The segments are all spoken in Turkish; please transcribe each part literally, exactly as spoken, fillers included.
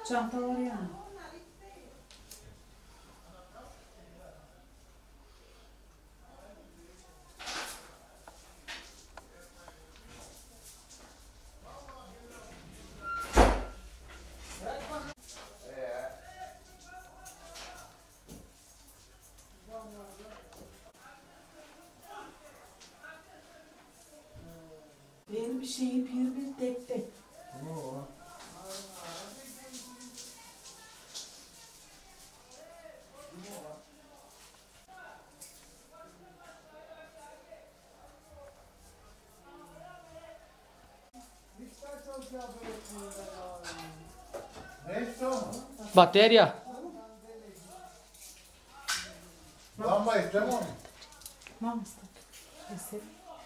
Çanta var yani. Benim bir şeyi bir bir tek tek. Oo. Bateria. Lamba istemiyor musun? Vamos. Esse.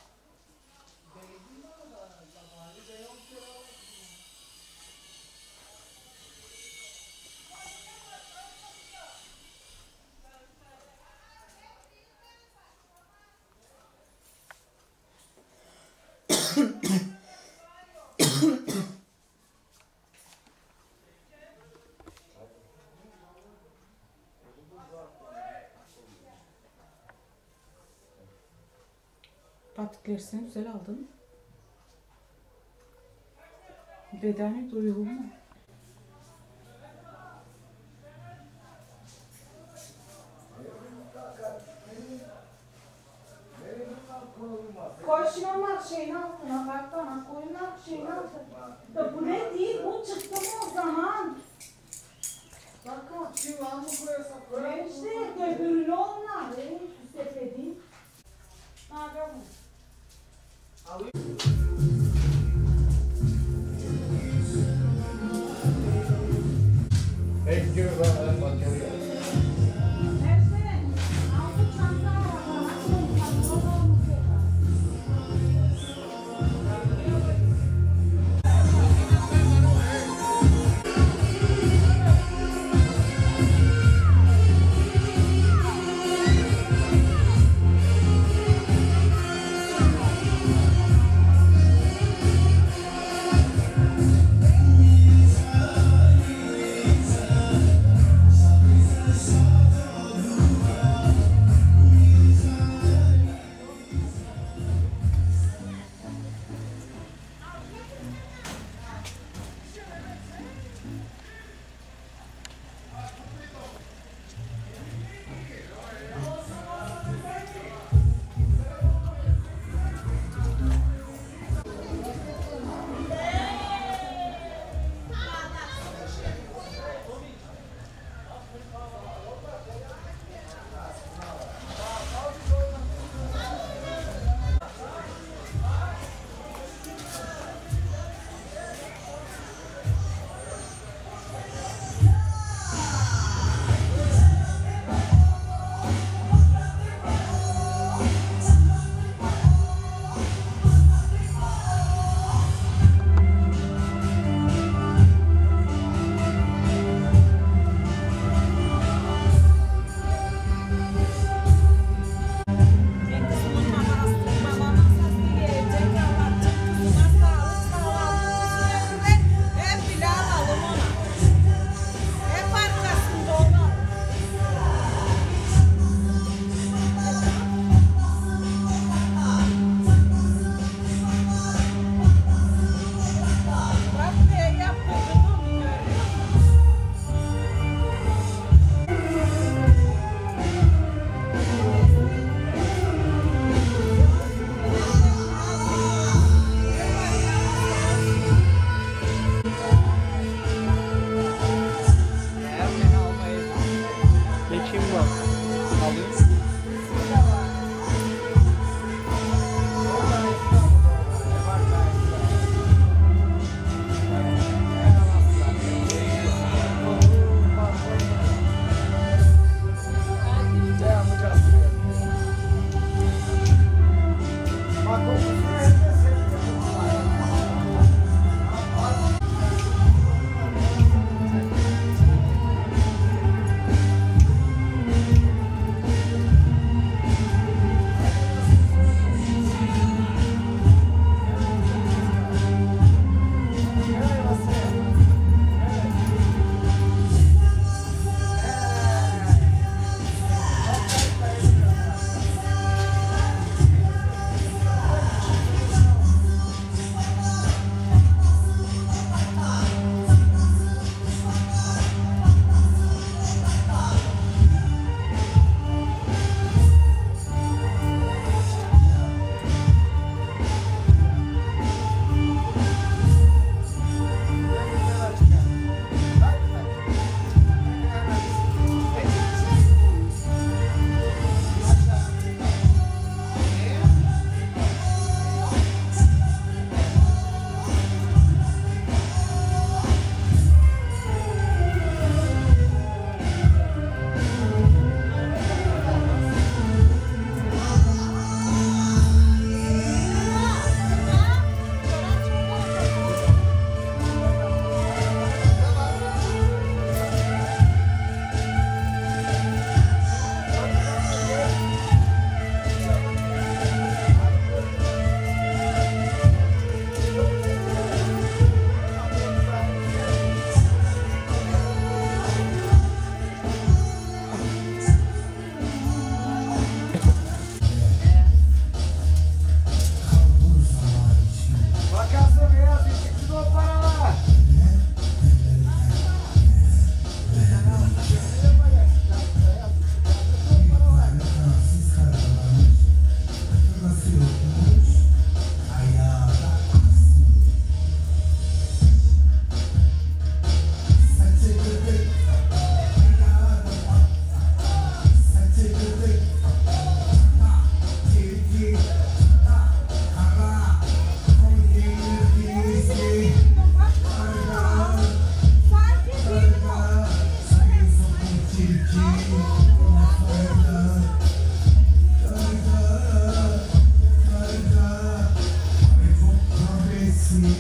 Patiklersini güzel aldın. Bedeni duyuyor mu? Koy şunun şeyin altına, baksana, koyun şeyin altına. Ya bu ne değil, bu çıktı mı o zaman? Bakın. Kim var mı koyarsan Ne işte, öbürünü onlar, şu sepeti. Ne yapalım? Ekmeği var, batarya.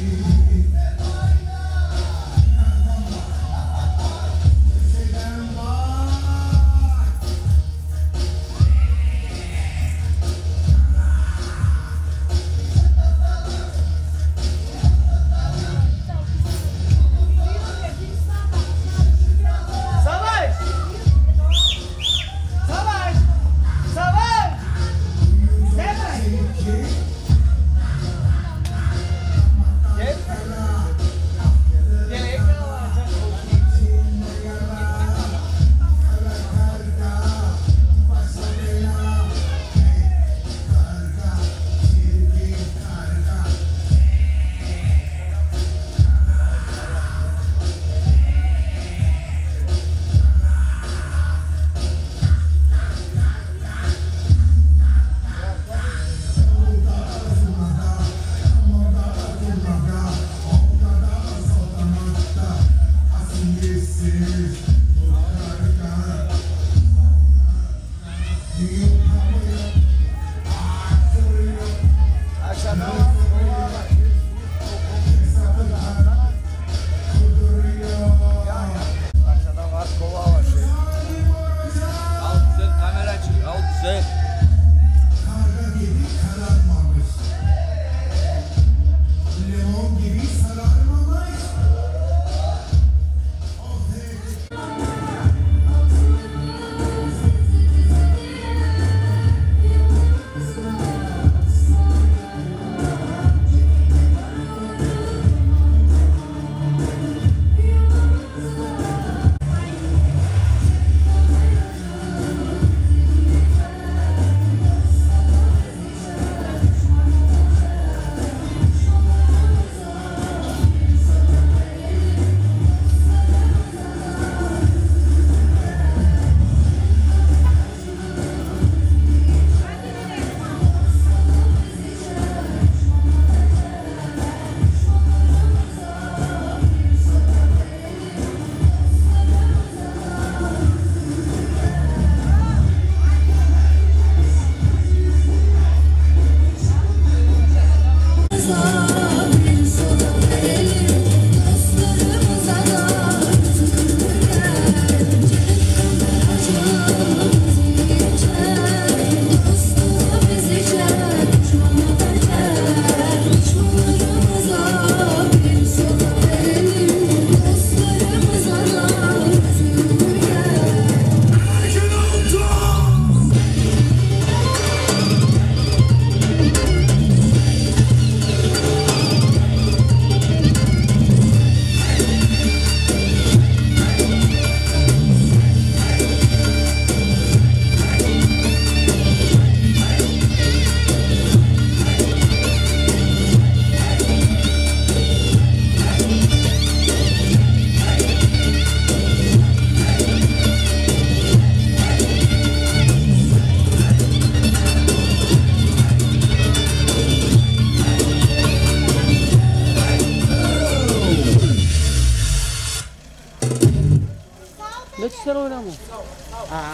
Letzter oynamı. Aa,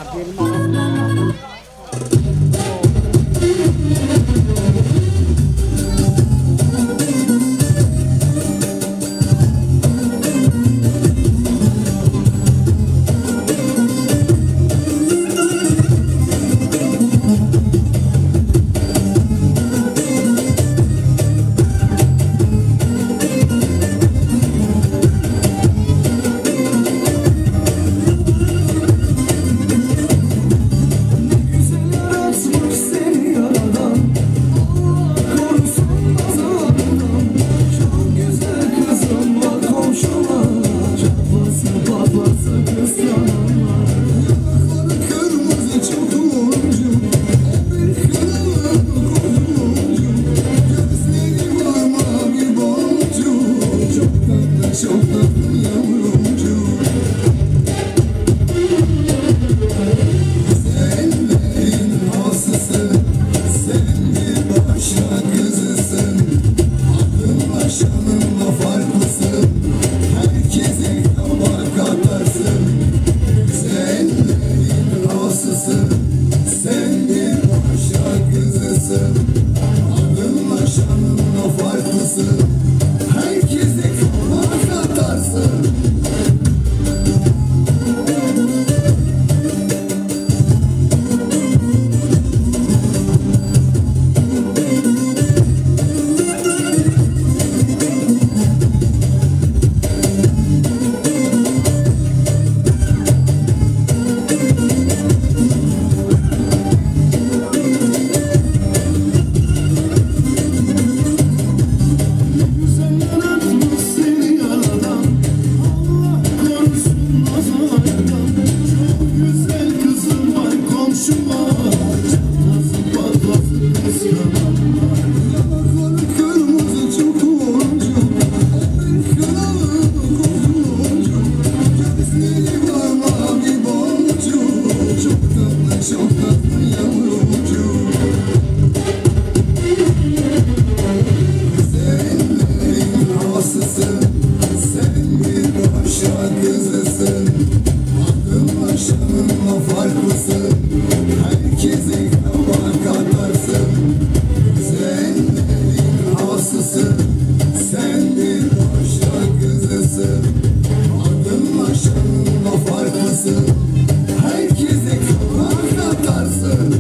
benim Adınla şanınla farklısın. hasısın, sen bir aşağı kızısın. Adınla şanınla farklısın, herkese kabak atarsın. Güzellerin hasısın, sen bir aşağı kızısın. Adınla şanınla farklısın, herkese kabak atarsın.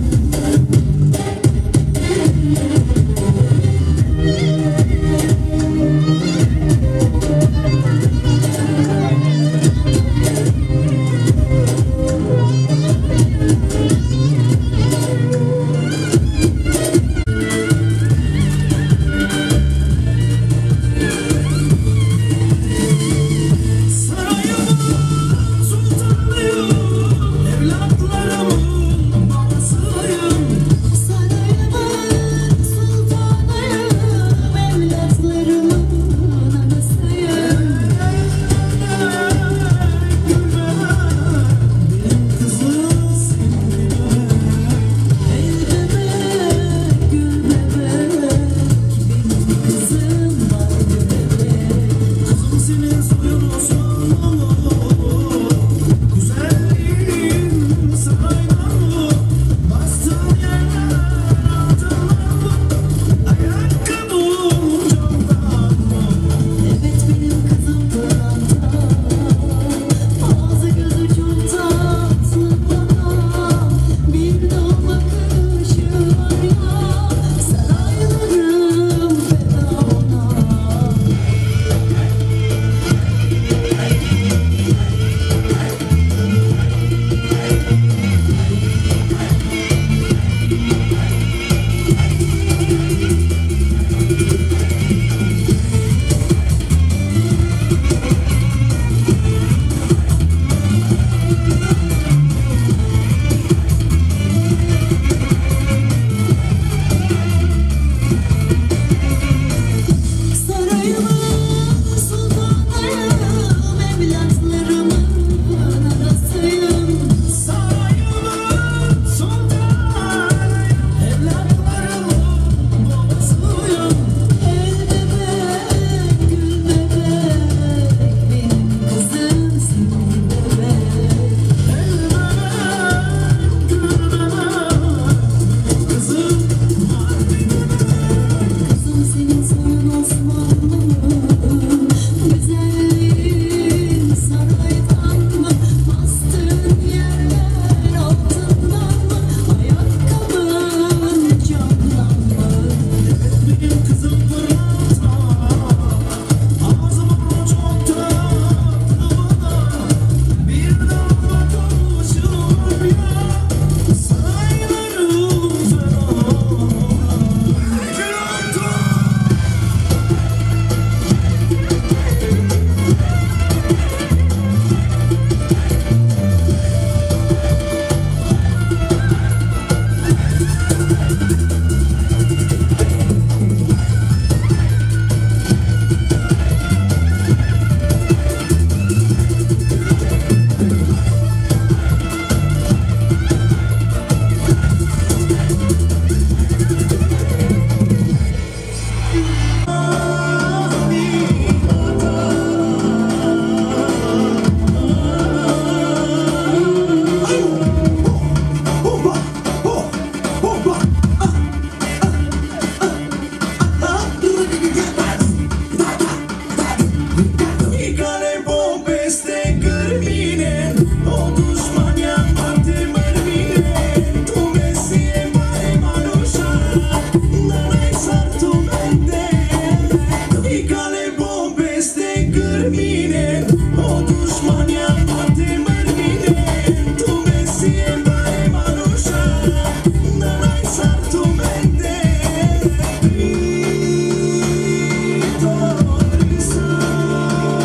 Sarto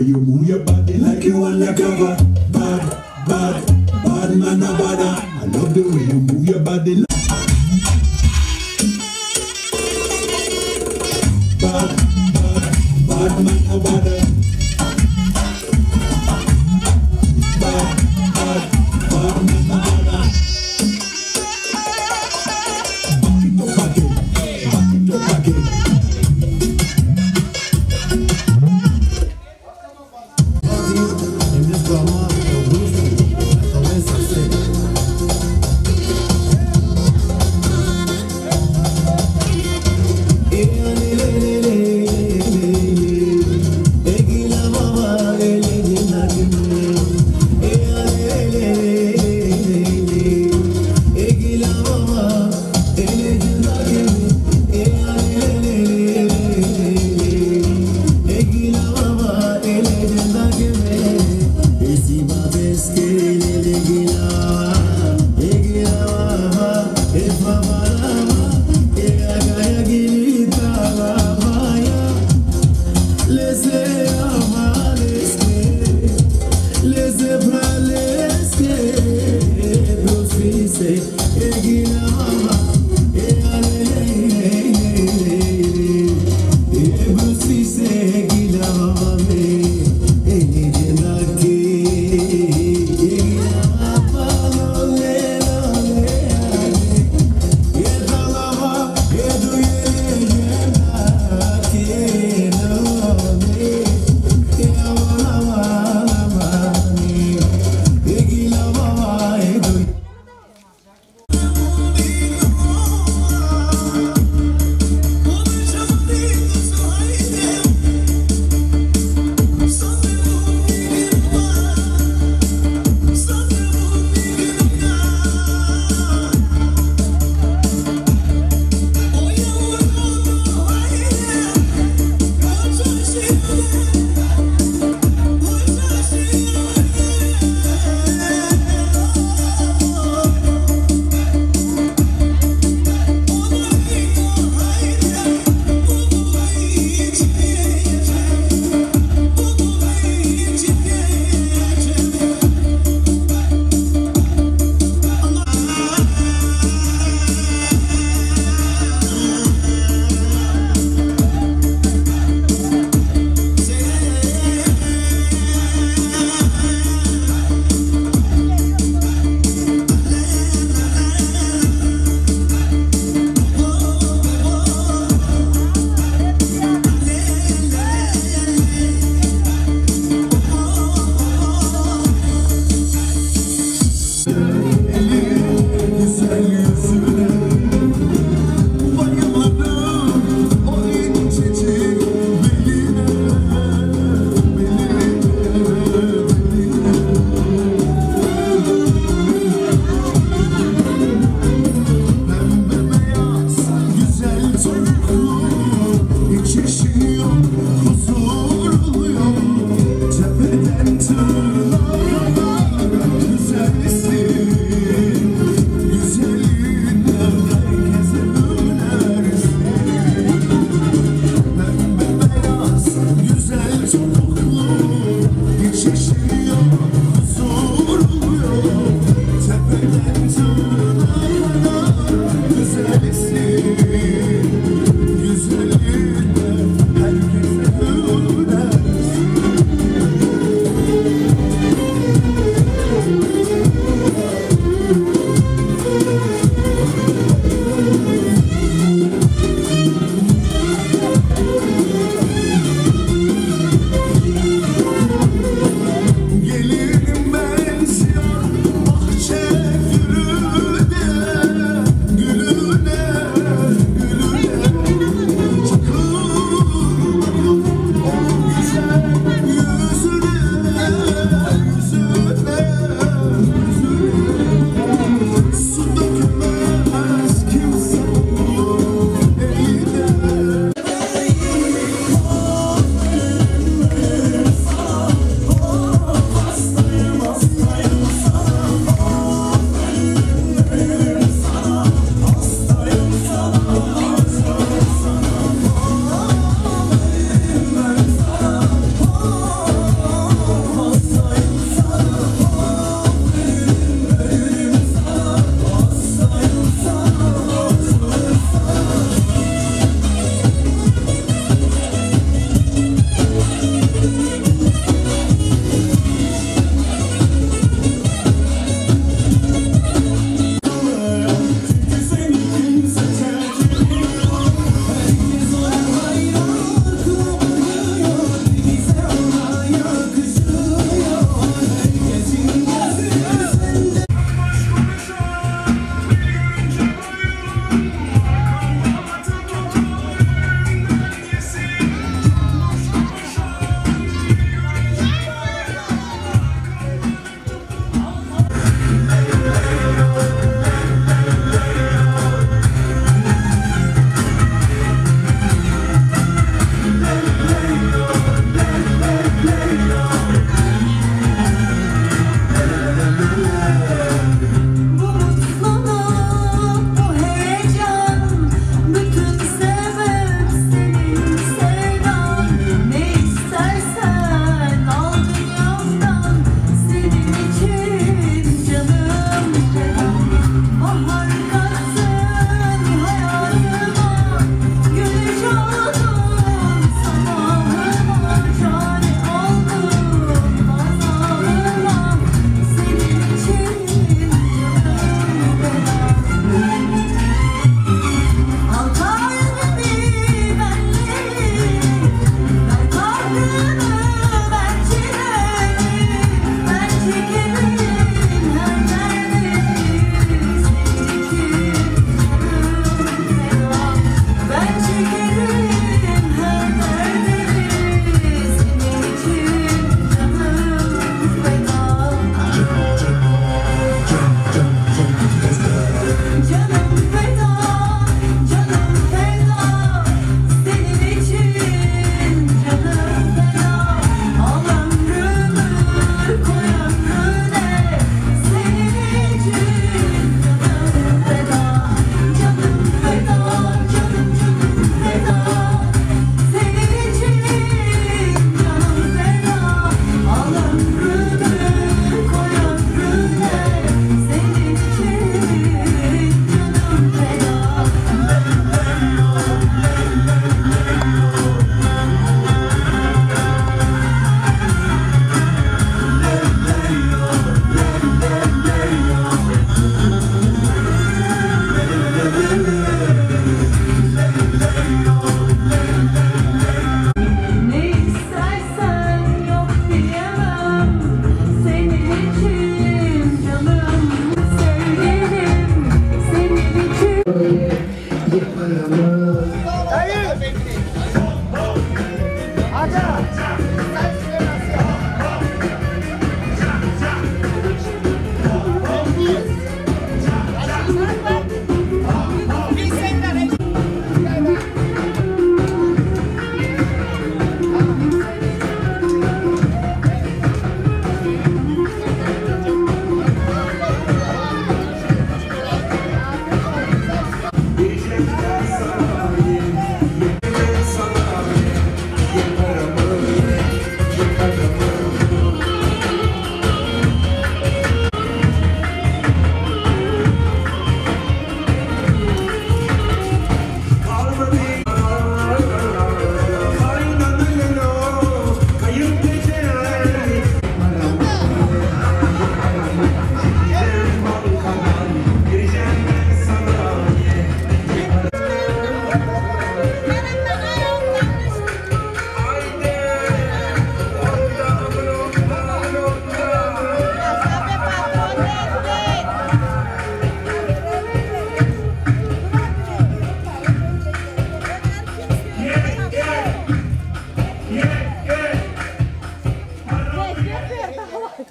way you move your body like you undercover. Bad, bad, bad man a bada. I love the way you move your body like bad, bad, bad man a bada. Bad, bad, bad man a bada. Back it up again, back it up again.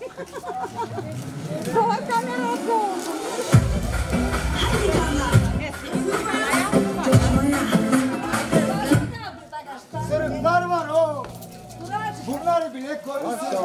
Sonra kamerası oldu. Sırıklar var o. Bunları bile koymuşsunuz.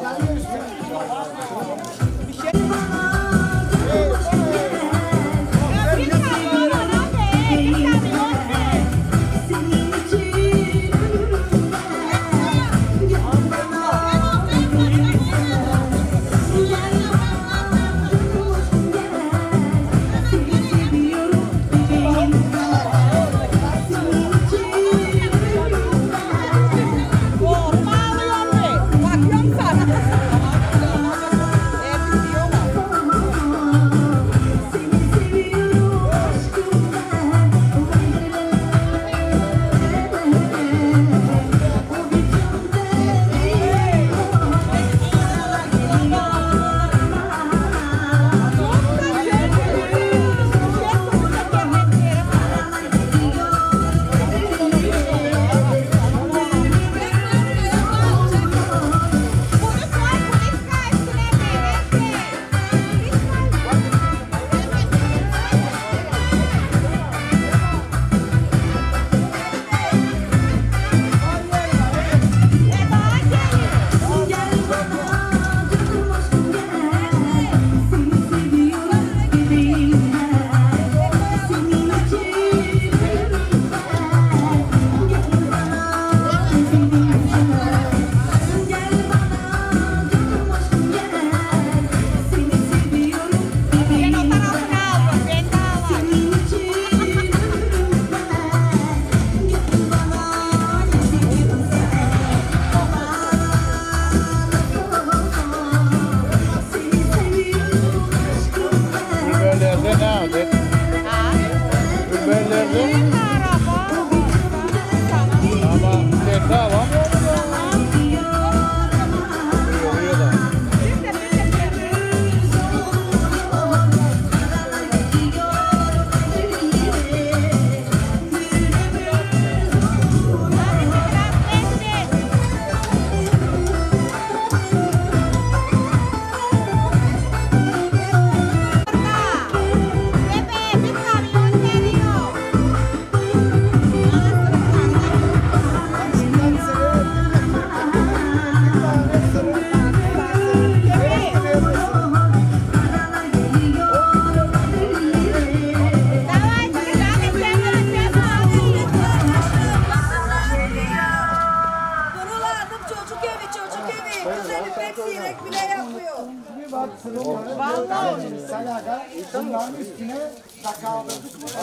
Bunların üstüne sakaldırdık mı?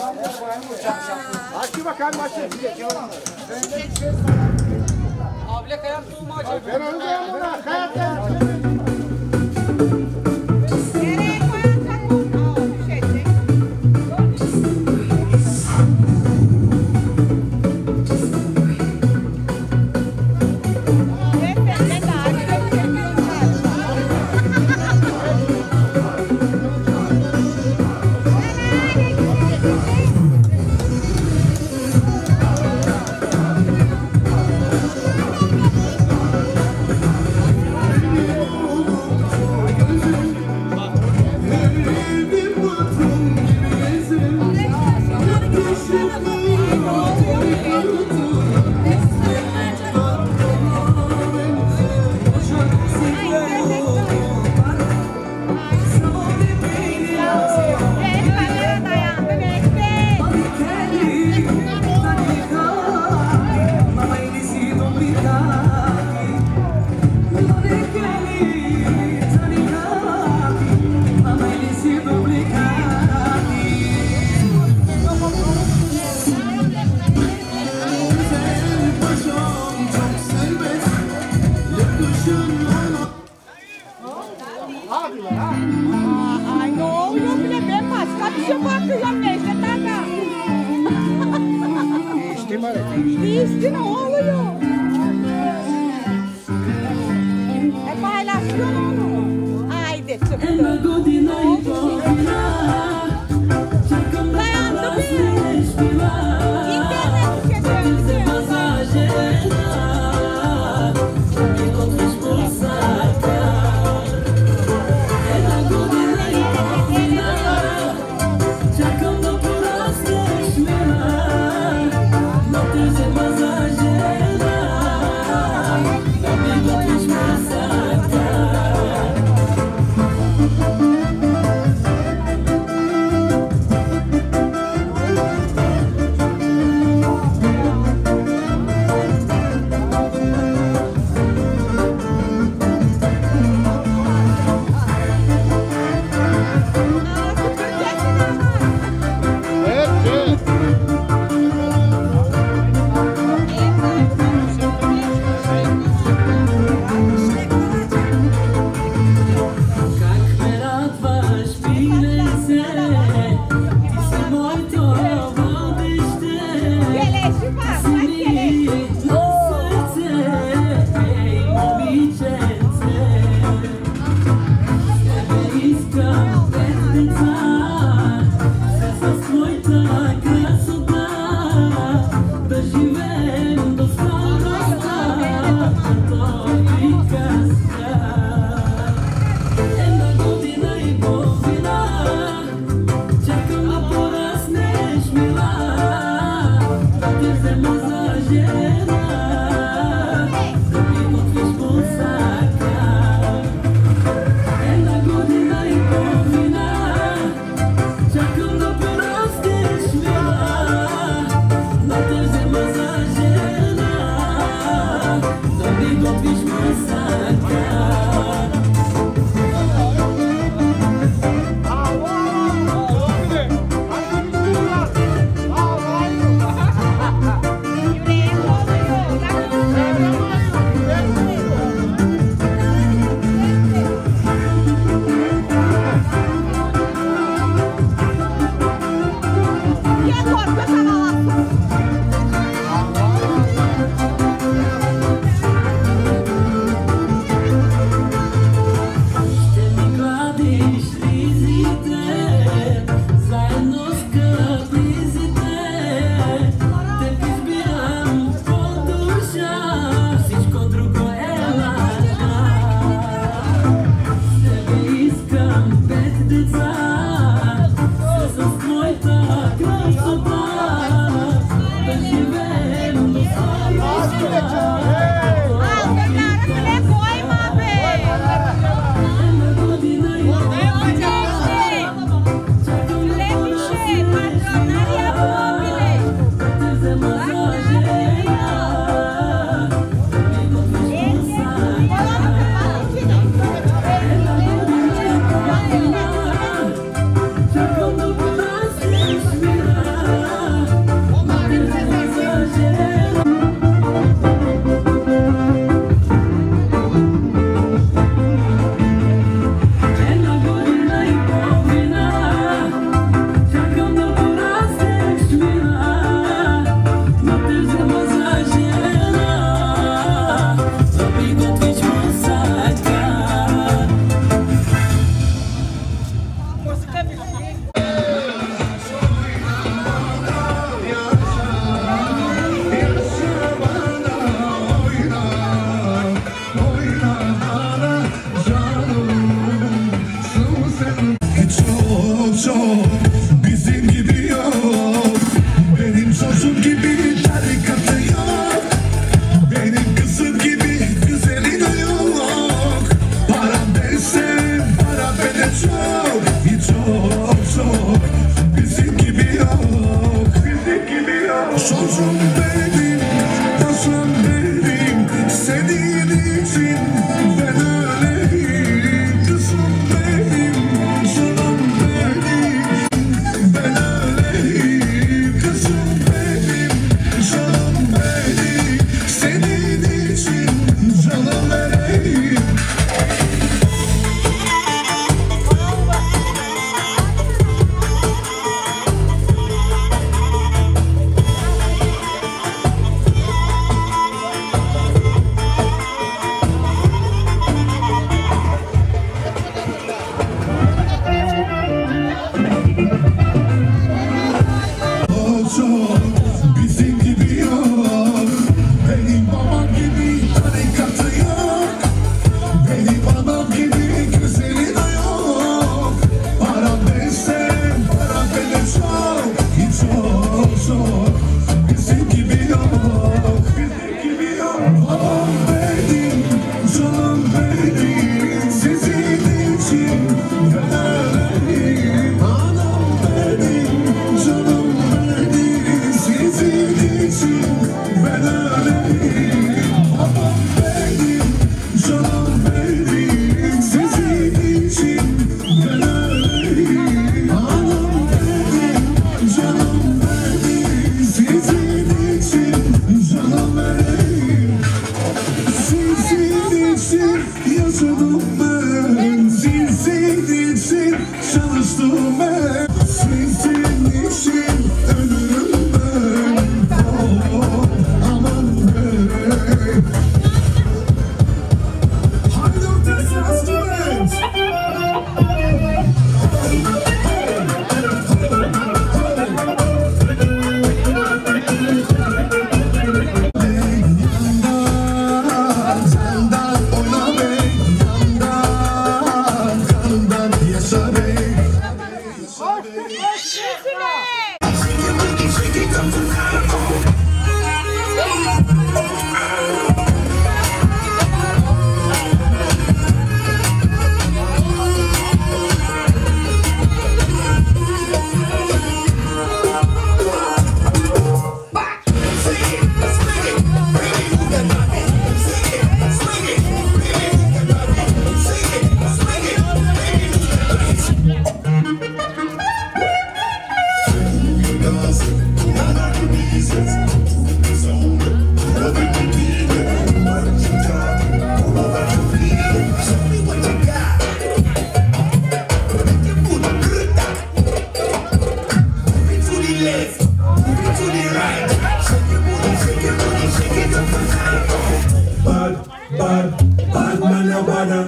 Açı bakalım açı. Abla kayak tuğma açalım. Ben önce buna kayak kayak. Nereye koyarsak o düşecek. Ay ne oluyor bile ben başka bir şey bakıyorum neyse taka. Değişti mi? Değişti ne oluyor? E paylaşıyor onu. Haydi çıktı. Dayandı bir. İnternet tüketiyor. çok, çok çok. Bizim gibi yok, bizim gibi yok. Çocuğum benim, taşım benim, senin için ben öleyim. Kızım benim, canım benim, ben öleyim. Kızım benim, canım benim, senin için canım vereyim. Bizim gibi yok, benim babam gibi tarikatı yok, benim babam gibi güzeli de yok. Para desem, para bile çok, çok çok. Bizim gibi yok, bizim gibi yok. Babam benim, canım benim, sizin için ben öleyim. Anam benim, canım sizin için ben öleyim. Babam benim, canım benim, sizin için ben öleyim. Anam benim, canım benim, sizin için canım vereyim. Sizin için yaşadım ben, sizin için çalıştım ben, sizin için ölürüm ben. Oh, aman be. Haydi ortaya students. Yandan oyna bey, yandan kanından yaşa bey. Bad, bad, bad man, no bother.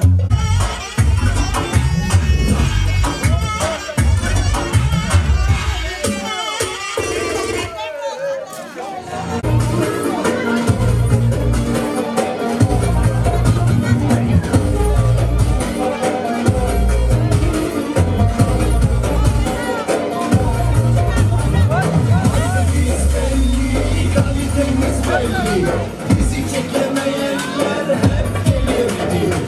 Bizi çekemeyenler hep gelirdi.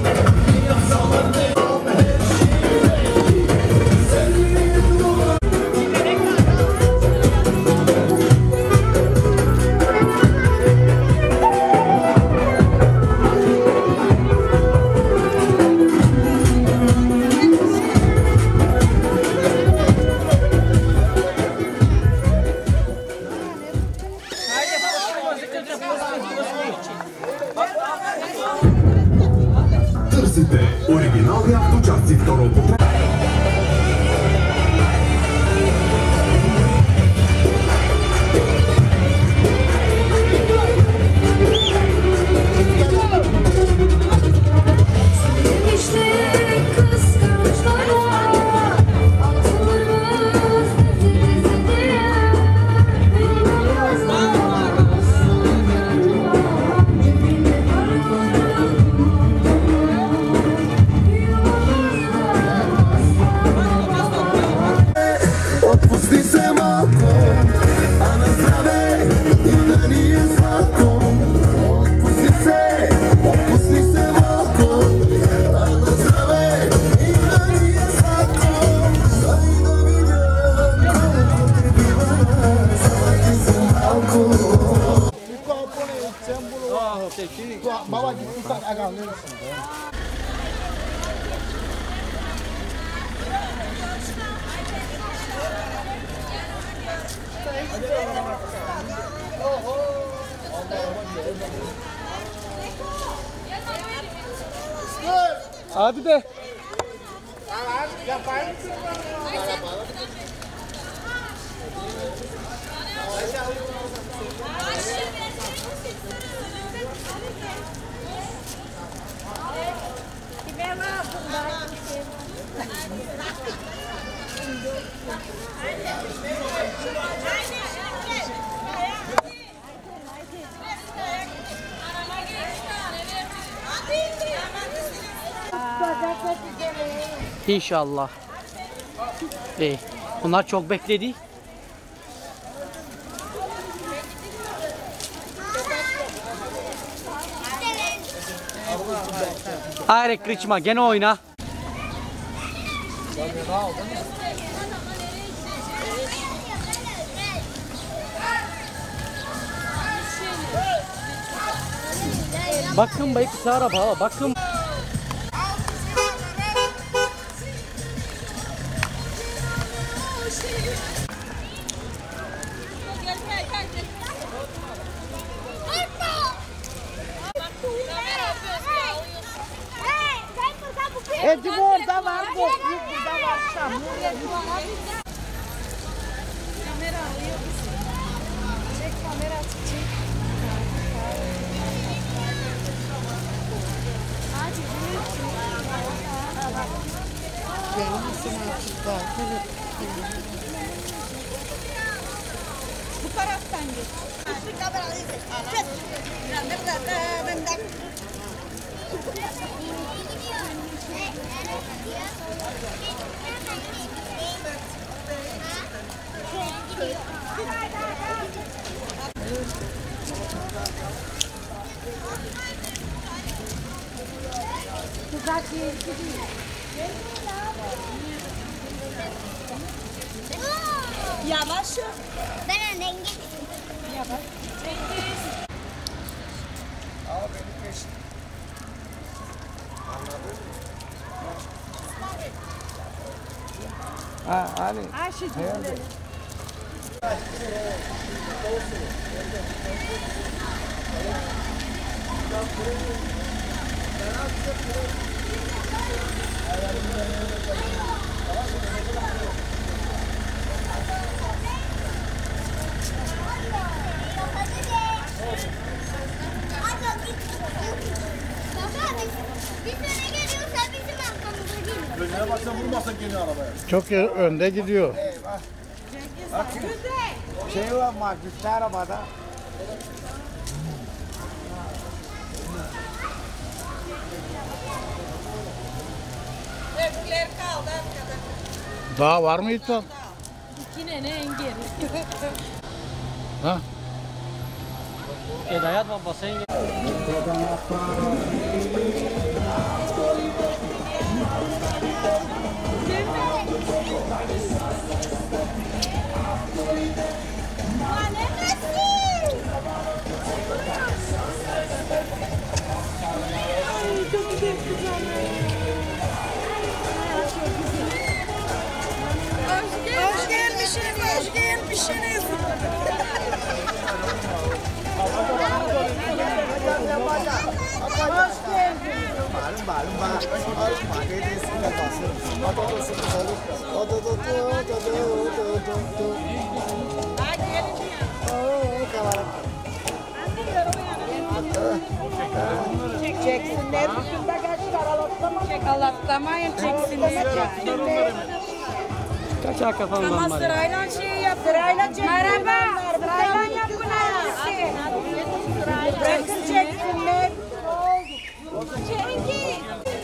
Търсите оригиналния авточасти второ употреба. Bye. Hadi de. İnşallah. İyi. Bunlar çok bekledi. Hayır Kriçma gene oyna. Bakın bayık kısa araba bakın. Edi orada var, bokluk burada var, çamur. Kamera alıyor musun? Çek kamera çek. Hadi bu taraftan git. Yavaş. Ben önden git. Yavaş. Al beni peşin. Anladın mı? Ha hani. Ayşe. Önüne baksan vurmasan gene arabaya. Çok önde gidiyor. Eyvah. Bak şey var mı? Güçlü arabada. Öbürler kaldı arkada. Daha var mı İlkan? Yine ne engel? Ha? Edayat baba sen gel. Hoş gelmişsiniz, hoş gelmişsiniz. Hoş geldin. Malum malum bak. Malum bak. Edesini de basın. Otodosunu salıp. Otododo, otodo, otodo. Ha gelin ya. Oo, kavarak. Çeksinler, üstünde kaçlar, alatlama. Çek, alatlamayın, çeksinler. Kaçak kafam var. Ama sırayla şey yap, sırayla çek. Merhaba, sırayla yap bunu hepsi. Bırakın çeksinler. Çekil.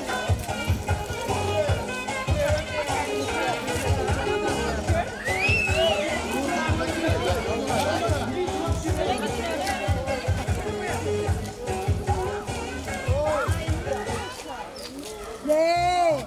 Ne?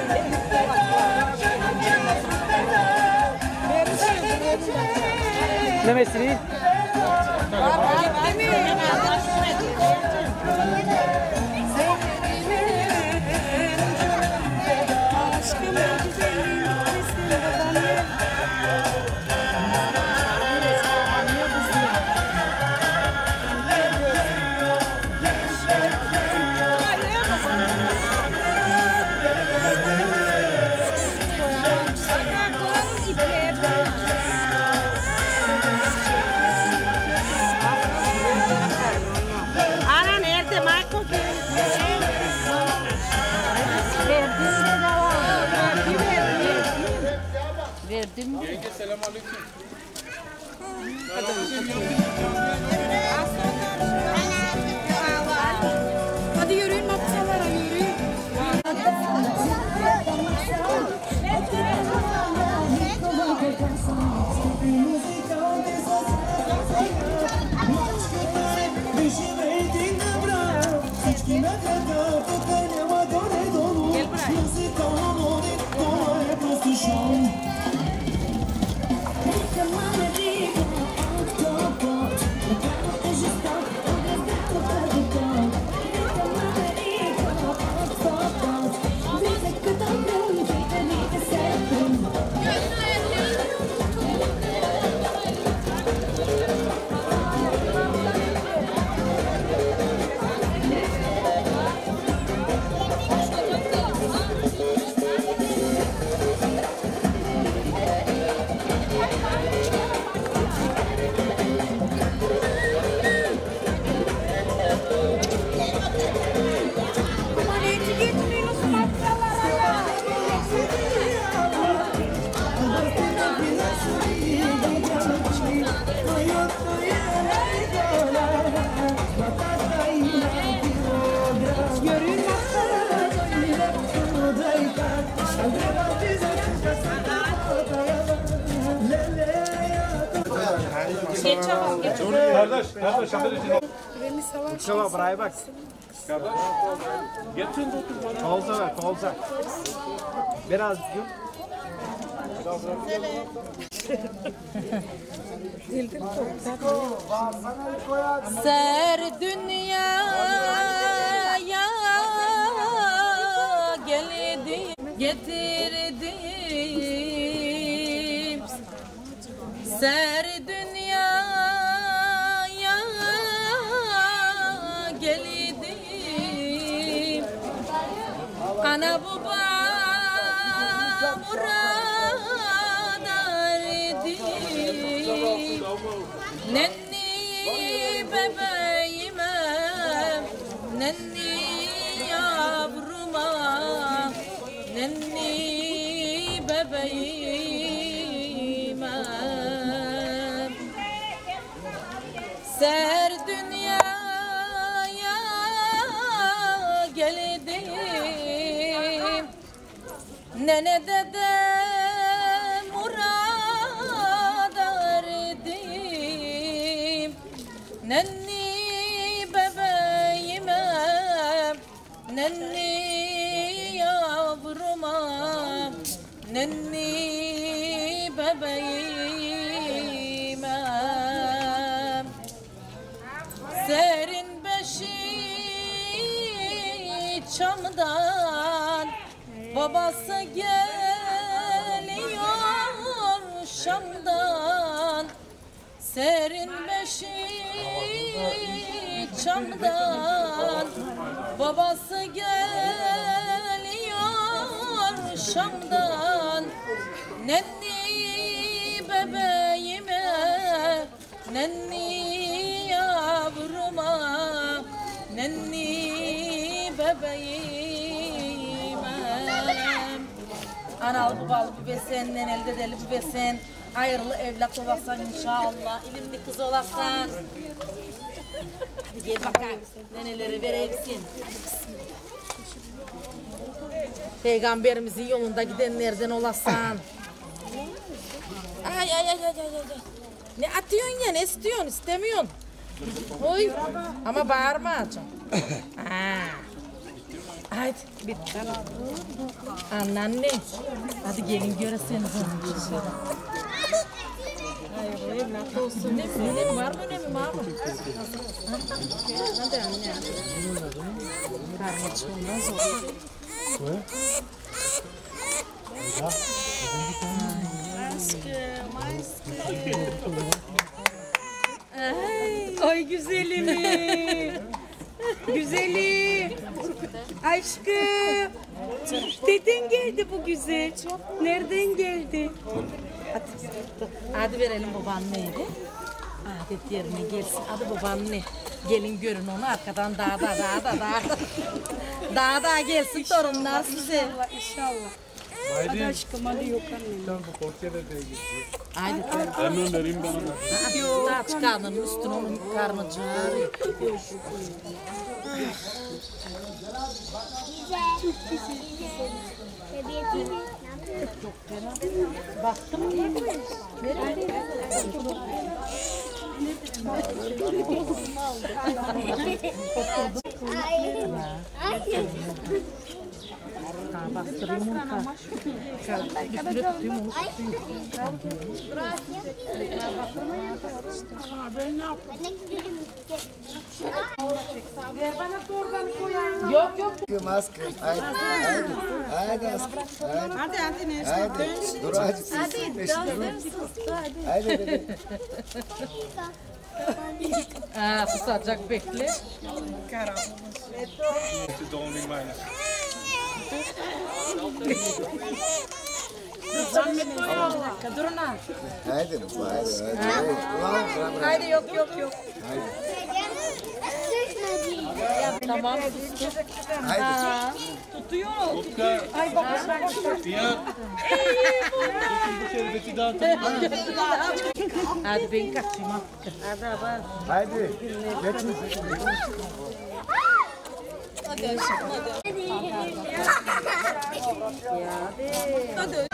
Ne mesleği? Verdim mi? Yenge selamünaleyküm. Hadi yürüyün mapsalara yürüyün. Kardeş, kardeş, kardeş. Şuna buraya bak. Kardeş, getirin de otur bana. Kolza ver, kolza. Biraz gün. Ser dünyaya geldim, getirdim. Ser dünyaya geldim. Ana baba murad erdim. Nenni bebeğime, nenni yavruma, nenni bebeğime. Ser dünyaya geldim, nene dede murad erdim. Nenni bebeğime, nenni yavruma, nenni bebeğime. Serin beşi çamdan, babası geliyor Şam'dan. Serin beşi çamdan, babası geliyor Şam'dan. Nenni bebeğime, nenni yavruma, nenni bebeğime. Analı babalı bir besen, neneli dedeli bir besen. Hayırlı evlat olasın inşallah, ilimli kız olasın. Hadi gel bakalım, neneleri vereyimsin. Peygamberimizin yolunda gidenlerden olasın. Ay ay ay ay ay ay. Ne atıyorsun ya, ne istiyorsun, istemiyorsun. Oy, ama bağırma canım. Hadi bitti. Anneanne. Hadi gelin göresiniz onun için. Hayırlı evlat olsun. Ne önemi var mı önemi var mı? Hadi anne. Karnı çıkmaz olur. Aşkım, aşkım. Ay, ay güzelim. Güzelim. Aşkım. Neden geldi bu güzel? Nereden geldi? Hadi, hadi verelim babaanneydi. Adet yerine gelsin. Hadi babaanne. Gelin görün onu arkadan dağda dağda dağda. Dağda gelsin torunlar size. İnşallah. Hadi aşkım hadi yok annem. Bu portiyede de gidiyor. Haydi. Hemen vereyim ben ona. Yok. Daha çıkarnının üstüne onun karnı çağırıyor. Çok güzel. Tabiatı. Baktım niye mi? Bastırayım onu. Üstüne tutayım onu. Yok yok. Maske. Haydi. Haydi. Haydi asker. Haydi. Hadi hadi ne? Haydi. Dur hadi. Hadi. Haydi bebeğim. Aa, susacak bekle. Doğum günü bayram. Durun ha. Haydi. Haydi. Haydi. Haydi yok yok yok. Tamam tuttu. Haydi. Tutuyor. Ay bak bak. Ya. Bu şerbeti dağıtalım. Hadi ben kaçayım. Hadi hadi. Haydi. Geçin. Hadi.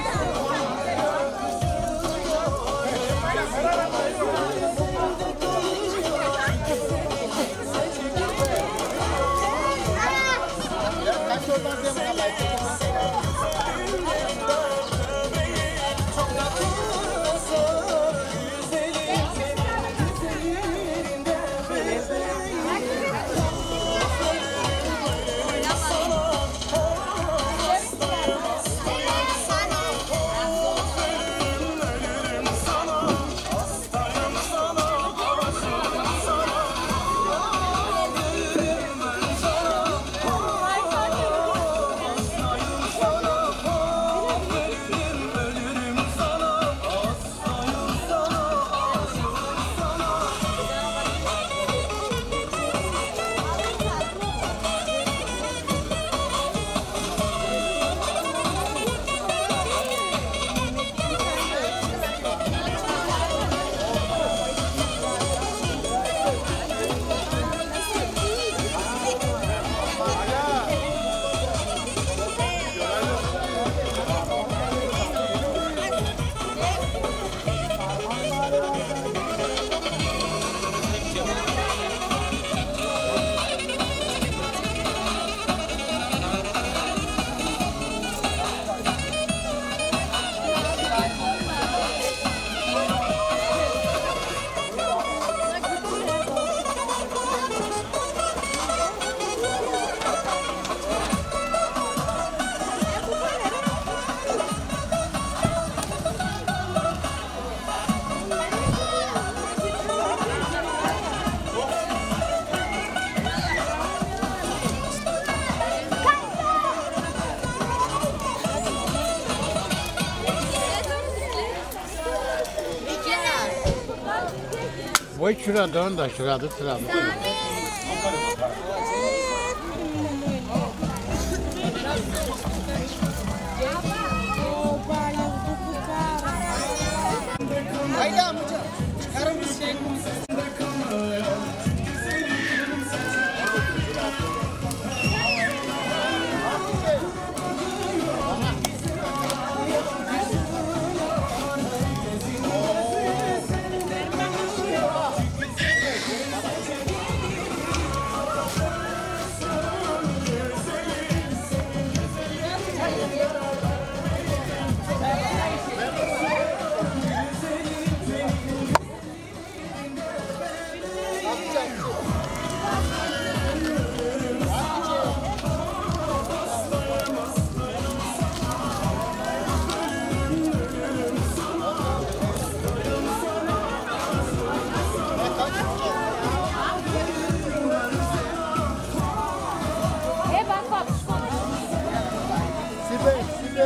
Boy şurada dön da şurada şurada. Haydi amca. Çıkarın bir şey.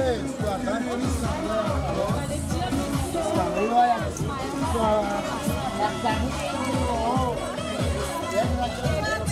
Thank you.